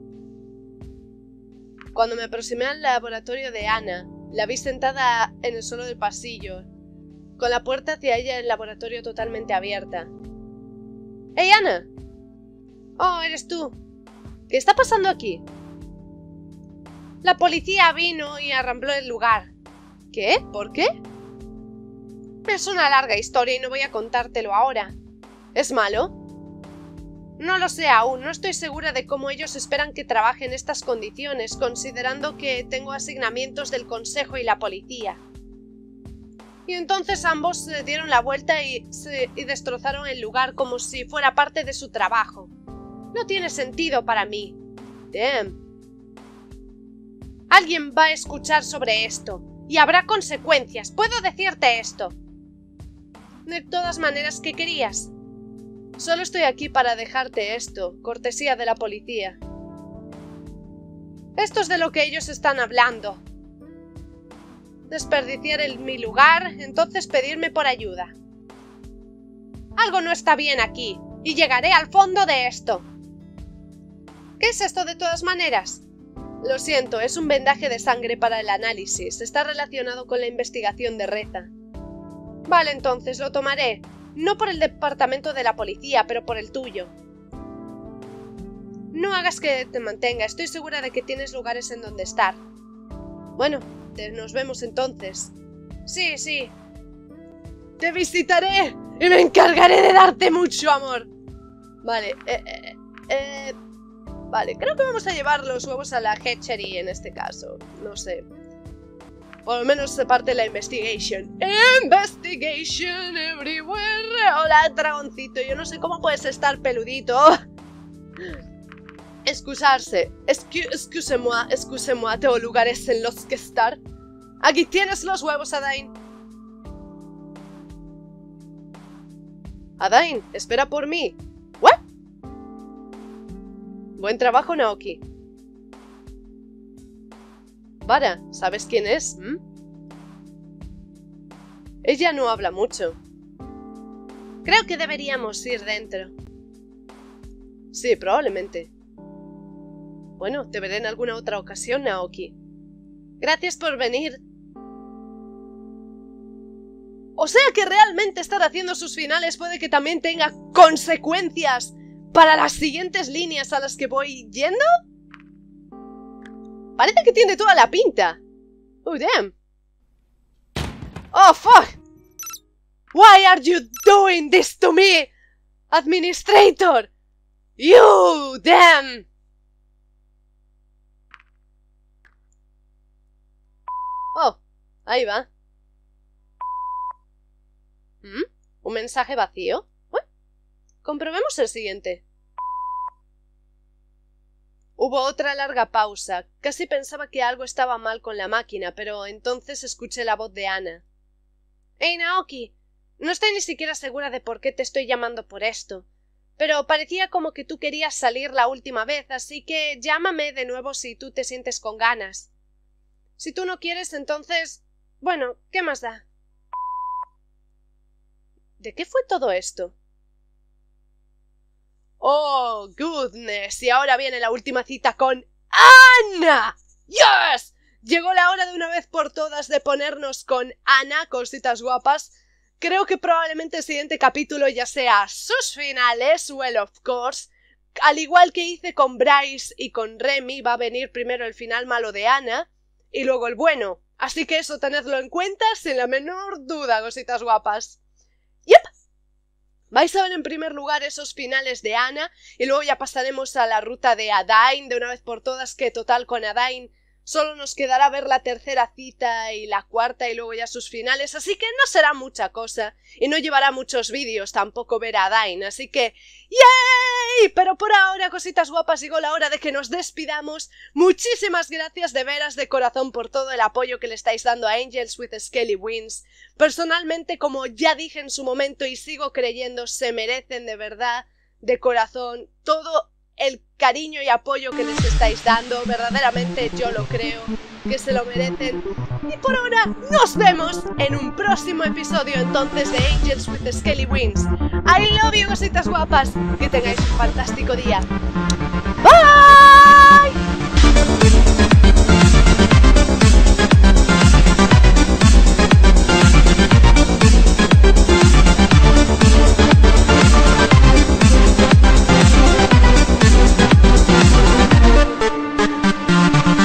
Cuando me aproximé al laboratorio de Ana, la vi sentada en el suelo del pasillo, con la puerta hacia ella del laboratorio totalmente abierta. ¡Hey, Ana! Oh, eres tú. ¿Qué está pasando aquí? La policía vino y arrambló el lugar. ¿Qué? ¿Por qué? Es una larga historia y no voy a contártelo ahora. ¿Es malo? No lo sé aún, no estoy segura de cómo ellos esperan que trabaje en estas condiciones, considerando que tengo asignamientos del consejo y la policía. Y entonces ambos se dieron la vuelta y destrozaron el lugar como si fuera parte de su trabajo. No tiene sentido para mí. Damn. Alguien va a escuchar sobre esto, y habrá consecuencias, puedo decirte esto. De todas maneras, ¿qué querías? Solo estoy aquí para dejarte esto, cortesía de la policía. Esto es de lo que ellos están hablando. Desperdiciar mi lugar, entonces pedirme por ayuda. Algo no está bien aquí, y llegaré al fondo de esto. ¿Qué es esto de todas maneras? Lo siento, es un vendaje de sangre para el análisis. Está relacionado con la investigación de Reza. Vale, entonces lo tomaré. No por el departamento de la policía, pero por el tuyo. No hagas que te mantenga. Estoy segura de que tienes lugares en donde estar. Bueno, nos vemos entonces. Sí, sí. Te visitaré y me encargaré de darte mucho amor. Vale, vale, creo que vamos a llevar los huevos a la hatchery en este caso. No sé. Por lo menos se parte la investigation. Investigation everywhere. Hola, dragoncito. Yo no sé cómo puedes estar peludito. Excusarse. Excusez-moi. Tengo lugares en los que estar. Aquí tienes los huevos, Adain. Adain, espera por mí. ¿What? Buen trabajo, Naoki. Vara, ¿sabes quién es? Ella no habla mucho. Creo que deberíamos ir dentro. Sí, probablemente. Bueno, te veré en alguna otra ocasión, Naoki. Gracias por venir. O sea que realmente estar haciendo sus finales puede que también tenga consecuencias para las siguientes líneas a las que voy yendo. Parece que tiene toda la pinta. Oh, damn. Oh, fuck. Why are you doing this to me, Administrator? You, damn. Oh, ahí va. ¿Un mensaje vacío? Bueno, comprobemos el siguiente. Hubo otra larga pausa. Casi pensaba que algo estaba mal con la máquina, pero entonces escuché la voz de Ana. «Hey, Naoki, no estoy ni siquiera segura de por qué te estoy llamando por esto, pero parecía como que tú querías salir la última vez, así que llámame de nuevo si tú te sientes con ganas. Si tú no quieres, entonces... bueno, ¿qué más da?» ¿De qué fue todo esto? ¡Oh, goodness! Y ahora viene la última cita con Ana. ¡Yes! Llegó la hora de una vez por todas de ponernos con Ana, cositas guapas. Creo que probablemente el siguiente capítulo ya sea sus finales, well, of course. Al igual que hice con Bryce y con Remy, va a venir primero el final malo de Ana y luego el bueno. Así que eso tenedlo en cuenta sin la menor duda, cositas guapas. ¡Yep! Vais a ver en primer lugar esos finales de Ana y luego ya pasaremos a la ruta de Adain de una vez por todas, que total con Adain solo nos quedará ver la tercera cita y la cuarta y luego ya sus finales, así que no será mucha cosa y no llevará muchos vídeos tampoco ver a Adain, así que ¡yay! Pero por ahora, cositas guapas, llegó la hora de que nos despidamos. Muchísimas gracias de veras de corazón por todo el apoyo que le estáis dando a Angels with Scaly Wings. Personalmente, como ya dije en su momento y sigo creyendo, se merecen de verdad, de corazón, todo el cariño y apoyo que les estáis dando. Verdaderamente yo lo creo, que se lo merecen. Y por ahora nos vemos en un próximo episodio entonces de Angels with Scaly Wings. I love you, cositas guapas, que tengáis un fantástico día.